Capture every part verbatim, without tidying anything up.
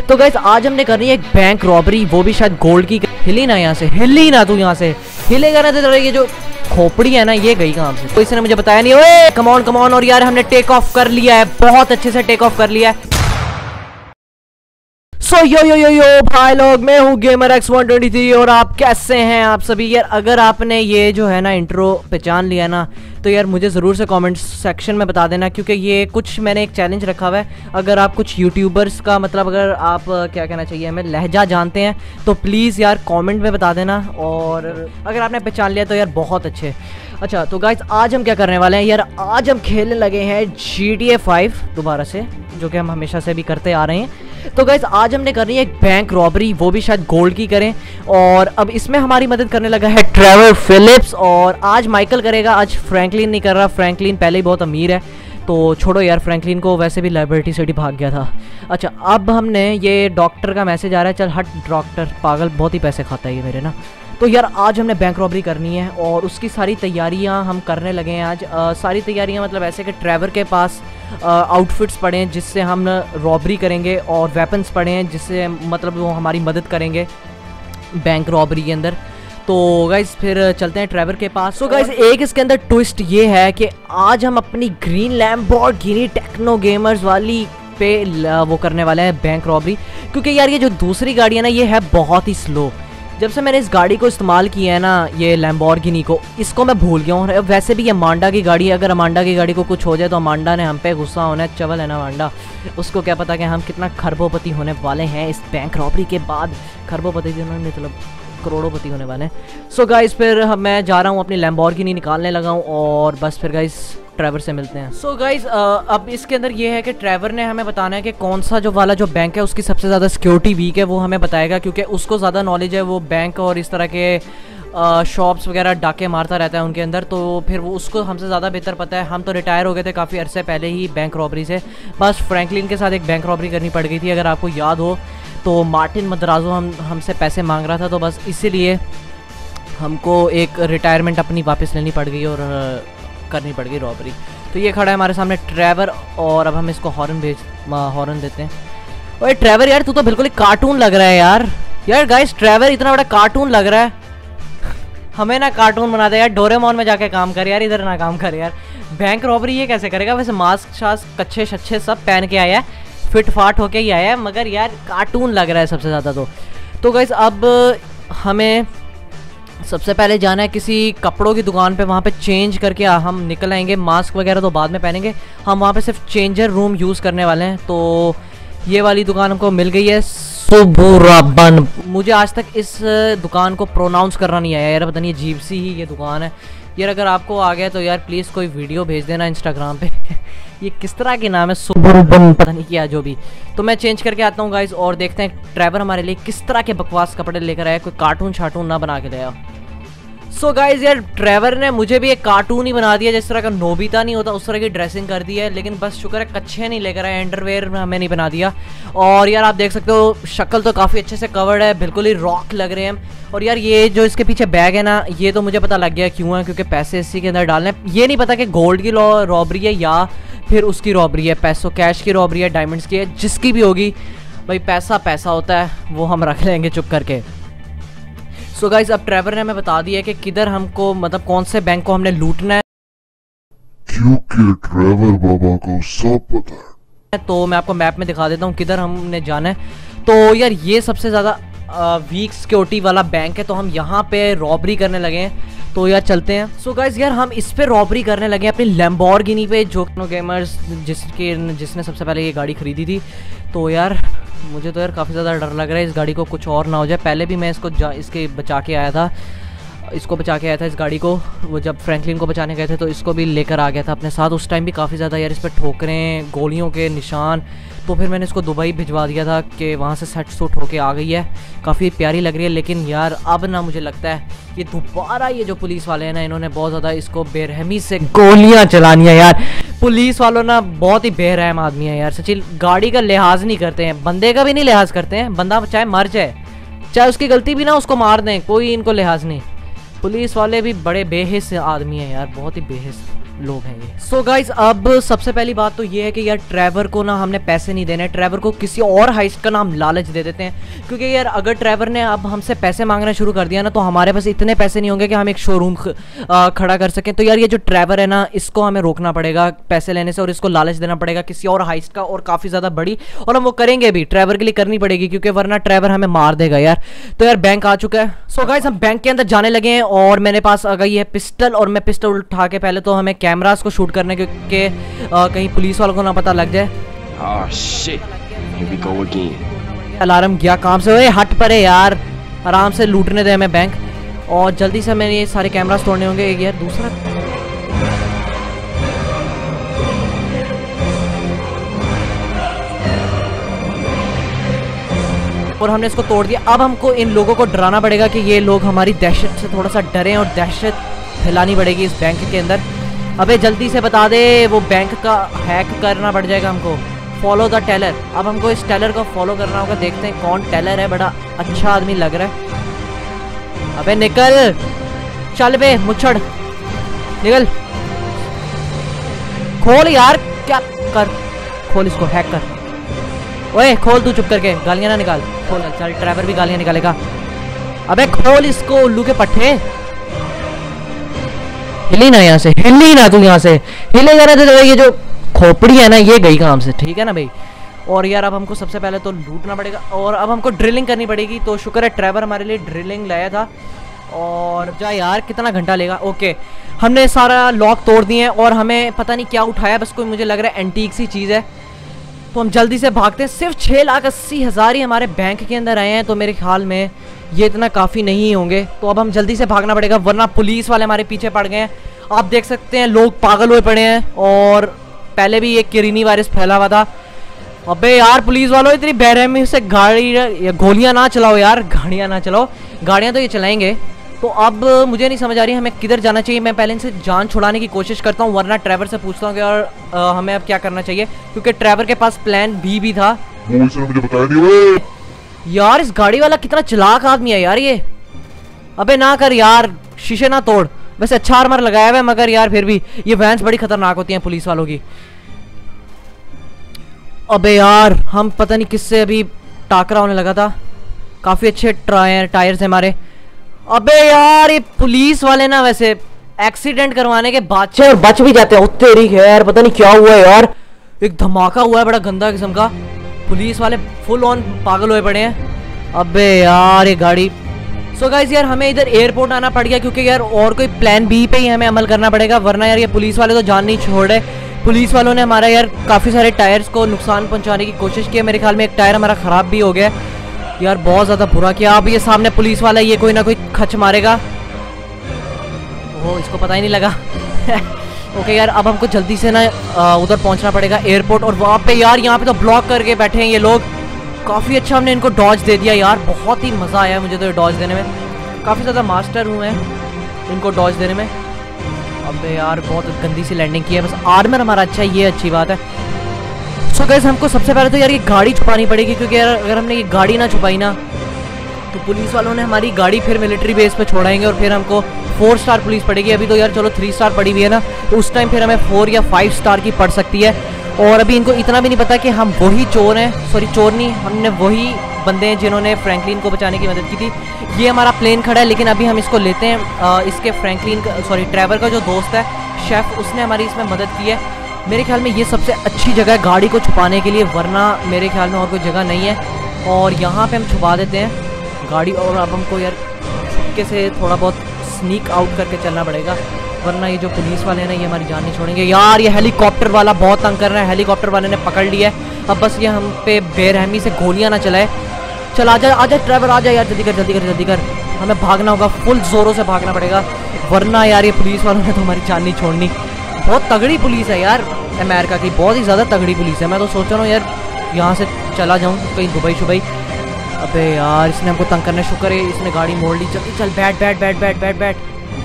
तो गाइस आज हमने करनी है एक बैंक रॉबरी, वो भी शायद गोल्ड की। हिली ना यहाँ से, हिली ना तू यहाँ से, हिलेगा ना तो ये जो खोपड़ी है ना ये गई कहाँ से, तो इसने मुझे बताया नहीं। ओए कम ऑन कम ऑन। और यार हमने टेक ऑफ कर लिया है, बहुत अच्छे से टेक ऑफ कर लिया है। सो यो यो यो यो भाई लोग, मैं हूँ gamer X one twenty three और आप कैसे हैं आप सभी। यार अगर आपने ये जो है ना इंट्रो पहचान लिया ना तो यार मुझे ज़रूर से कमेंट सेक्शन में बता देना, क्योंकि ये कुछ मैंने एक चैलेंज रखा हुआ है। अगर आप कुछ यूट्यूबर्स का मतलब अगर आप क्या कहना चाहिए हमें लहजा जानते हैं तो प्लीज़ यार कमेंट में बता देना, और अगर आपने पहचान लिया तो यार बहुत अच्छे। अच्छा तो गाइस आज हम क्या करने वाले हैं यार, आज हम खेलने लगे हैं जी टी ए फाइव दोबारा से, जो कि हम हमेशा से भी करते आ रहे हैं। तो गाइस आज हमने करनी है एक बैंक रॉबरी, वो भी शायद गोल्ड की करें। और अब इसमें हमारी मदद करने लगा है ट्रेवर फिलिप्स, और आज माइकल करेगा, आज फ्रैंकलिन नहीं कर रहा। फ्रैंकलिन पहले ही बहुत अमीर है तो छोड़ो यार, फ्रैंकलिन को वैसे भी लाइबर्टी सिटी भाग गया था। अच्छा अब हमने ये डॉक्टर का मैसेज आ रहा है, चल हट डॉक्टर, पागल बहुत ही पैसे खाता है ये मेरे ना। तो यार आज हमने बैंक रॉबरी करनी है और उसकी सारी तैयारियां हम करने लगे हैं आज। आ, सारी तैयारियां मतलब ऐसे कि ट्रेवर के पास आउटफिट्स पड़े हैं जिससे हम रॉबरी करेंगे, और वेपन्स पड़े हैं जिससे मतलब वो हमारी मदद करेंगे बैंक रॉबरी के अंदर। तो गाइस फिर चलते हैं ट्रेवर के पास। तो गाइस एक इसके अंदर ट्विस्ट ये है कि आज हम अपनी ग्रीन लैम्बोर्गिनी टेक्नो गेमर्स वाली पे वो करने वाले हैं बैंक रॉबरी, क्योंकि यार ये जो दूसरी गाड़ी है ना ये है बहुत ही स्लो। जब से मैंने इस गाड़ी को इस्तेमाल किया है ना, ये लैम्बोर्गिनी को, इसको मैं भूल गया हूँ। वैसे भी ये अमांडा की गाड़ी है, अगर अमांडा की गाड़ी को कुछ हो जाए तो अमांडा ने हम पे गुस्सा होना है। चवल है ना अमांडा, उसको क्या पता कि हम कितना खरबोपति होने वाले हैं इस बैंक रॉबरी के बाद। खरबोपति मतलब करोड़ोंपति होने वाले हैं। सो गाइस फिर मैं जा रहा हूँ अपनी लैम्बोर्गिनी निकालने लगा हूँ, और बस फिर गाइस ट्रेवर से मिलते हैं। सो so गाइज अब इसके अंदर ये है कि ट्रेवर ने हमें बताना है कि कौन सा जो वाला जो बैंक है उसकी सबसे ज़्यादा सिक्योरिटी वीक है, वो हमें बताएगा, क्योंकि उसको ज़्यादा नॉलेज है। वो बैंक और इस तरह के शॉप्स वगैरह डाके मारता रहता है उनके अंदर, तो फिर वो उसको हमसे ज़्यादा बेहतर पता है। हम तो रिटायर हो गए थे काफ़ी अरसे पहले ही बैंक रॉबरी से, बस फ्रैंकलिन के साथ एक बैंक रॉबरी करनी पड़ गई थी अगर आपको याद हो। तो मार्टिन मद्राजो हम हमसे पैसे मांग रहा था, तो बस इसीलिए हमको एक रिटायरमेंट अपनी वापस लेनी पड़ गई और करनी पड़ गई रॉबरी। तो ये खड़ा है हमारे सामने ट्रेवर, और अब हम इसको हॉर्न भेज हॉर्न देते हैं। ओए ट्रेवर यार तू तो बिल्कुल एक कार्टून लग रहा है यार। यार गाइस ट्रेवर इतना बड़ा कार्टून लग रहा है। हमें ना कार्टून बना दे यार, डोरेमोन में जाके काम कर यार, इधर ना काम कर यार। बैंक रॉबरी ये कैसे करेगा? वैसे मास्क शास्क कच्छे शच्छे सब पहन के आया है, फिट फाट होके ही आया है, मगर यार कार्टून लग रहा है सबसे ज़्यादा। तो तो गाइस अब हमें सबसे पहले जाना है किसी कपड़ों की दुकान पे, वहाँ पे चेंज करके हम निकल आएंगे। मास्क वगैरह तो बाद में पहनेंगे, हम वहाँ पे सिर्फ चेंजर रूम यूज़ करने वाले हैं। तो ये वाली दुकान हमको मिल गई है, सुबुराबन। मुझे आज तक इस दुकान को प्रोनाउंस करना नहीं आया यार, पता नहीं अजीब सी ही ये दुकान है यार। अगर आपको आ गया तो यार प्लीज़ कोई वीडियो भेज देना इंस्टाग्राम पे ये किस तरह के नाम है, सुबुराबन पता नहीं क्या जो भी। तो मैं चेंज करके आता हूँ गाइज, और देखते हैं ट्रेवर हमारे लिए किस तरह के बकवास कपड़े लेकर आया, कोई कार्टून शार्टून ना बना के लाया। सो so गाइज यार ट्रेवर ने मुझे भी एक कार्टून ही बना दिया, जिस तरह का नोबिता नहीं होता उस तरह की ड्रेसिंग कर दी है, लेकिन बस शुक्र है कच्छे नहीं लेकर आए, अंडरवेयर हमें नहीं बना दिया। और यार आप देख सकते हो शक्ल तो काफ़ी अच्छे से कवर्ड है, बिल्कुल ही रॉक लग रहे हैं। और यार ये जो इसके पीछे बैग है ना, ये तो मुझे पता लग गया क्यों है, क्योंकि पैसे इसी के अंदर डालने। ये नहीं पता कि गोल्ड की रॉबरी है या फिर उसकी रॉबरी है, पैसों कैश की रॉबरी है, डायमंड्स की है, जिसकी भी होगी भाई पैसा पैसा होता है, वो हम रख लेंगे चुप करके। सो so गाइस अब ट्रेवर ने हमें बता दिया कि किधर हमको मतलब कौन से बैंक को हमने लूटना है, क्योंकि ट्रेवर बाबा को सब पता है। तो मैं आपको मैप में दिखा देता हूँ किधर हमने जाना है। तो यार ये सबसे ज़्यादा वीक सिक्योरिटी वाला बैंक है, तो हम यहाँ पे रॉबरी करने लगे हैं। तो यार चलते हैं। सो so गाइस यार हम इस पे रॉबरी करने लगे हैं अपनी लैम्बोर्गिनी पे, जो गेमर्स जिसके जिसने सबसे पहले ये गाड़ी खरीदी थी। तो यार मुझे तो यार काफ़ी ज़्यादा डर लग रहा है इस गाड़ी को कुछ और ना हो जाए। पहले भी मैं इसको इसके बचा के आया था, इसको बचा के आया था इस गाड़ी को, वो जब फ्रैंकलिन को बचाने गए थे तो इसको भी लेकर आ गया था अपने साथ। उस टाइम भी काफ़ी ज़्यादा यार इस पर ठोकरें, गोलियों के निशान। तो फिर मैंने इसको दुबई भिजवा दिया था कि वहाँ से सेट सूट होके आ गई है, काफ़ी प्यारी लग रही है। लेकिन यार अब ना मुझे लगता है ये दोबारा ये जो पुलिस वाले हैं ना, इन्होंने बहुत ज़्यादा इसको बेरहमी से गोलियाँ चलानी है यार। पुलिस वालों ना बहुत ही बेरहम आदमी है यार, सच्ची। गाड़ी का लिहाज नहीं करते हैं, बंदे का भी नहीं लिहाज करते हैं। बंदा चाहे मर जाए, चाहे उसकी गलती भी ना उसको मार दें, कोई इनको लिहाज नहीं। पुलिस वाले भी बड़े बेहिस आदमी हैं यार, बहुत ही बेहिस। लोग हैं ये। सो so गाइज, अब सबसे पहली बात तो ये है कि यार ट्रेवर को ना हमने पैसे नहीं देने, ट्रेवर को किसी और हाइस्ट का नाम लालच दे देते हैं, क्योंकि यार अगर ट्रेवर ने अब हमसे पैसे मांगना शुरू कर दिया ना तो हमारे पास इतने पैसे नहीं होंगे कि हम एक शोरूम खड़ा कर सकें। तो यार ये जो ट्रेवर है ना, इसको हमें रोकना पड़ेगा पैसे लेने से और इसको लालच देना पड़ेगा किसी और हाइस्ट का, और काफ़ी ज़्यादा बड़ी, और हम वो करेंगे भी, ट्रेवर के लिए करनी पड़ेगी, क्योंकि वरना ट्रेवर हमें मार देगा यार। तो यार बैंक आ चुका है। सो गाइस, हम बैंक के अंदर जाने लगे हैं और मेरे पास आ गई है पिस्टल, और मैं पिस्टल उठा के पहले तो हमें कैमरास को शूट करने, क्योंकि कहीं पुलिस वालों को ना पता लग जाए। Oh shit. Here we go again. Alarm गया काम से, ओए हट परे यार, आराम से लूटने दे हमें बैंक, और जल्दी से हमें ये सारे कैमरास तोड़ने होंगे। एक यार दूसरा, और हमने इसको तोड़ दिया। अब हमको इन लोगों को डराना पड़ेगा कि ये लोग हमारी दहशत से थोड़ा सा डरें, और दहशत फैलानी पड़ेगी इस बैंक के अंदर। अबे जल्दी से बता दे, वो बैंक का हैक करना पड़ जाएगा हमको। फॉलो द टेलर, अब हमको इस टेलर को फॉलो करना होगा। देखते हैं कौन टेलर है, बड़ा अच्छा आदमी लग रहा है। अबे निकल, चल बे मुच्छड़, निकल, खोल यार, क्या कर, खोल इसको, हैक कर। ओए खोल तू, चुप करके, गालियां ना निकाल, खोल। चल ड्राइवर भी गालियां निकालेगा। अबे खोल इसको, उल्लू के पट्टे, हिली ना यहाँ से, हिली ना तू यहाँ से, हिलेगा ना तो ये जो खोपड़ी है ना ये गई काम से, ठीक है ना भाई। और यार अब हमको सबसे पहले तो लूटना पड़ेगा, और अब हमको ड्रिलिंग करनी पड़ेगी। तो शुक्र है ड्राइवर हमारे लिए ड्रिलिंग लाया था। और जा यार, कितना घंटा लेगा। ओके, हमने सारा लॉक तोड़ दिए हैं, और हमें पता नहीं क्या उठाया, बस कोई मुझे लग रहा है एंटीक सी चीज़ है। तो हम जल्दी से भागते हैं। सिर्फ छः लाख अस्सी हज़ार ही हमारे बैंक के अंदर आए हैं, तो मेरे ख्याल में ये इतना काफ़ी नहीं होंगे। तो अब हम जल्दी से भागना पड़ेगा, वरना पुलिस वाले हमारे पीछे पड़ गए हैं। आप देख सकते हैं लोग पागल हुए पड़े हैं, और पहले भी एक किरीनी वायरस फैला हुआ था। अबे यार पुलिस वालों, इतनी बेरहमी से गाड़ी या गोलियां ना चलाओ यार, गाड़ियां ना चलाओ, गाड़ियां तो ये चलाएंगे। तो अब मुझे नहीं समझ आ रही हमें किधर जाना चाहिए। मैं पहले इनसे जान छुड़ाने की कोशिश करता हूँ, वरना ट्रैवर से पूछता हूँ कि और आ, हमें अब क्या करना चाहिए, क्योंकि ट्रैवर के पास प्लान बी भी था। वो इसने मुझे बताया नहीं। यार इस गाड़ी वाला कितना चालाक आदमी है यार ये। अबे ना कर यार, शीशे ना तोड़। वैसे अच्छा आर्मर लगाया हुआ है, मगर यार फिर भी ये वैन्स बड़ी खतरनाक होती हैं पुलिस वालों की। अबे यार हम पता नहीं किससे अभी टाकरा होने लगा था। काफ़ी अच्छे टायर टायर्स हैं हमारे। अबे यार ये पुलिस वाले ना वैसे एक्सीडेंट करवाने के बाद और बच भी जाते हैं। तेरी यार पता नहीं क्या हुआ है यार, एक धमाका हुआ है बड़ा गंदा किस्म का। पुलिस वाले फुल ऑन पागल हुए पड़े हैं। अबे यार ये गाड़ी। सो गाइस यार हमें इधर एयरपोर्ट आना पड़ गया, क्योंकि यार और कोई प्लान बी पे ही हमें अमल करना पड़ेगा, वरना यार ये पुलिस वाले तो जान नहीं छोड़े। पुलिस वालों ने हमारा यार काफ़ी सारे टायर्स को नुकसान पहुंचाने की कोशिश की। मेरे ख्याल में एक टायर हमारा ख़राब भी हो गया यार, बहुत ज़्यादा बुरा किया। अब ये सामने पुलिस वाला, ये कोई ना कोई खच मारेगा। ओह इसको पता ही नहीं लगा। ओके यार अब हमको जल्दी से ना उधर पहुंचना पड़ेगा एयरपोर्ट। और वहाँ पे यार यहाँ पे तो ब्लॉक करके बैठे हैं ये लोग। काफ़ी अच्छा हमने इनको डॉज दे दिया यार, बहुत ही मज़ा आया मुझे तो ये डॉज देने में। काफ़ी ज़्यादा मास्टर हूँ मैं इनको डॉज देने में। अबे यार बहुत गंदी सी लैंडिंग की है, बस आर्मर हमारा अच्छा है, ये अच्छी बात है। सो गाइस हमको सबसे पहले तो यार ये गाड़ी छुपानी पड़ेगी, क्योंकि यार अगर हमने ये गाड़ी ना छुपाई ना तो पुलिस वालों ने हमारी गाड़ी फिर मिलिट्री बेस पे छोड़ाएंगे, और फिर हमको फोर स्टार पुलिस पड़ेगी। अभी तो यार चलो थ्री स्टार पड़ी हुई है ना, तो उस टाइम फिर हमें फोर या फाइव स्टार की पड़ सकती है। और अभी इनको इतना भी नहीं पता कि हम वही चोर हैं, सॉरी चोर नहीं, हमने वही बंदे हैं जिन्होंने फ्रैंकलिन को बचाने की मदद की थी। ये हमारा प्लेन खड़ा है, लेकिन अभी हम इसको लेते हैं। आ, इसके फ्रैंकलिन का सॉरी ट्रैवर का जो दोस्त है शेफ, उसने हमारी इसमें मदद की है। मेरे ख्याल में ये सबसे अच्छी जगह है गाड़ी को छुपाने के लिए, वरना मेरे ख्याल में और कोई जगह नहीं है। और यहाँ पे हम छुपा देते हैं गाड़ी। और अब हमको यार छुपके से थोड़ा बहुत स्नीक आउट करके चलना पड़ेगा, वरना ये जो पुलिस वाले हैं ना ये हमारी जान नहीं छोड़ेंगे। यार ये हेलीकॉप्टर वाला बहुत तंग कर रहा है, हेलीकॉप्टर वाले ने पकड़ लिया है। अब बस ये हम पे बेरहमी से गोलियां ना चलाए। चल आजा आजा ड्राइवर आजा यार, जल्दी कर जल्दी कर जल्दी कर। हमें भागना होगा, फुल जोरों से भागना पड़ेगा, वरना यार ये पुलिस वालों ने तो हमारी जान नहीं छोड़नी। बहुत तगड़ी पुलिस है यार अमेरिका की, बहुत ही ज़्यादा तगड़ी पुलिस है। मैं तो सोच रहा हूँ यार यहाँ से चला जाऊँ कहीं दुबई शुबई। अबे यार इसने हमको तंग करना, शुक्र है इसने गाड़ी मोड़ ली। जल्दी चल, बैठ बैठ बैठ बैठ बैठ बैठ।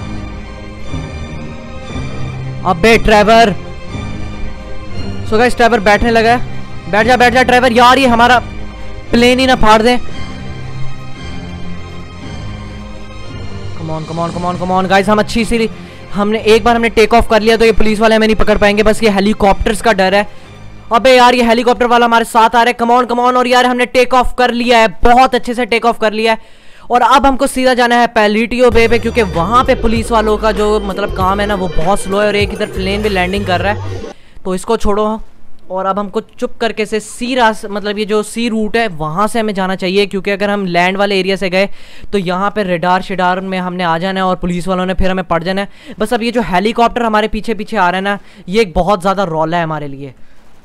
अबे ड्राइवर। सो गाइस ड्राइवर बैठने लगा है, बैठ जा बैठ जा ड्राइवर। यार ये हमारा प्लेन ही ना फाड़ दे। Come on come on come on come on guys, हम अच्छी सी हमने एक बार हमने टेक ऑफ कर लिया तो ये पुलिस वाले हमें नहीं पकड़ पाएंगे, बस ये हेलीकॉप्टर्स का डर है। अबे यार ये हेलीकॉप्टर वाला हमारे साथ आ रहा है, कम ऑन कम ऑन। और यार हमने टेक ऑफ कर लिया है, बहुत अच्छे से टेक ऑफ कर लिया है। और अब हमको सीधा जाना है पैलिटियो बे पे, क्योंकि वहाँ पे पुलिस वालों का जो मतलब काम है ना वो बहुत स्लो है, और एक इधर प्लेन भी लैंडिंग कर रहा है, तो इसको छोड़ो। और अब हमको चुप करके से सी रास मतलब ये जो सी रूट है वहाँ से हमें जाना चाहिए, क्योंकि अगर हम लैंड वाले एरिया से गए तो यहाँ पे रेडार शेडार में हमने आ जाना है और पुलिस वालों ने फिर हमें पड़ जाना है। बस अब ये जो हेलीकॉप्टर हमारे पीछे पीछे आ रहा है ना, ये एक बहुत ज़्यादा रौला है हमारे लिए।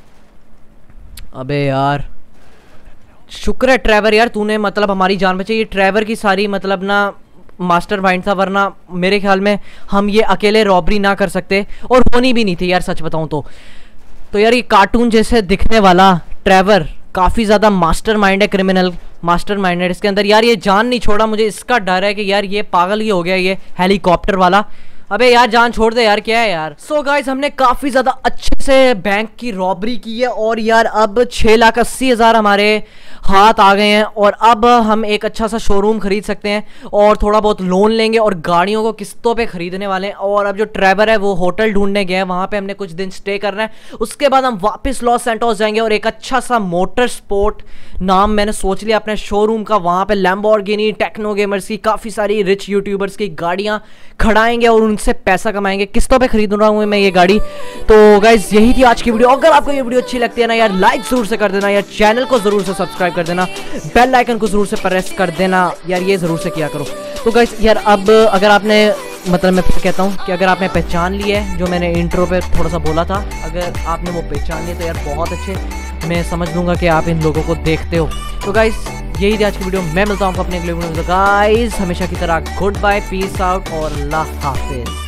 अबे यार शुक्र है ट्रेवर यार तूने मतलब हमारी जान बचाई। ये ट्रेवर की सारी मतलब ना मास्टर माइंड था, वरना मेरे ख्याल में हम ये अकेले रॉबरी ना कर सकते, और होनी भी नहीं थी यार सच बताऊं तो। तो यार ये कार्टून जैसे दिखने वाला ट्रेवर काफ़ी ज़्यादा मास्टरमाइंड है, क्रिमिनल मास्टरमाइंड है इसके अंदर। यार ये जान नहीं छोड़ा, मुझे इसका डर है कि यार ये पागल ही हो गया ये हेलीकॉप्टर वाला। अबे यार जान छोड़ दे यार, क्या है यार। सो so गाइस हमने काफ़ी ज़्यादा अच्छे से बैंक की रॉबरी की है, और यार अब छः लाख अस्सी हज़ार हमारे हाथ आ गए हैं, और अब हम एक अच्छा सा शोरूम खरीद सकते हैं, और थोड़ा बहुत लोन लेंगे, और गाड़ियों को किस्तों पे खरीदने वाले हैं। और अब जो ट्रेवर है वो होटल ढूंढने गया है, वहाँ पे हमने कुछ दिन स्टे करना है। उसके बाद हम वापस लॉस सैंटोस जाएंगे, और एक अच्छा सा मोटर स्पोर्ट नाम मैंने सोच लिया अपने शोरूम का। वहाँ पे लैम्बोर्गिनी, टेक्नो गेमर्स की काफ़ी सारी रिच यूट्यूबर्स की गाड़ियाँ खड़ाएंगे और उनसे पैसा कमाएंगे। किस्तों पे खरीद रहा हूँ मैं ये गाड़ी। तो गाइज यही थी आज की वीडियो। अगर आपको ये वीडियो अच्छी लगती है ना यार, लाइक जरूर से कर देना यार, चैनल को जरूर से सब्सक्राइब कर देना, बेल आइकन को जरूर से प्रेस कर देना यार, ये जरूर से किया करो। तो गाइज यार अब अगर आपने मतलब मैं फिर कहता हूँ कि अगर आपने पहचान लिया है जो मैंने इंट्रो पे थोड़ा सा बोला था, अगर आपने वो पहचान लिया तो यार बहुत अच्छे, मैं समझ लूँगा कि आप इन लोगों को देखते हो। तो गाइज यही थी आज की वीडियो, मैं मिलता हूँ आपको अपने अगले वीडियो में। गाइज हमेशा की तरह गुड बाय, पीस आउट और अल्लाह हाफिज।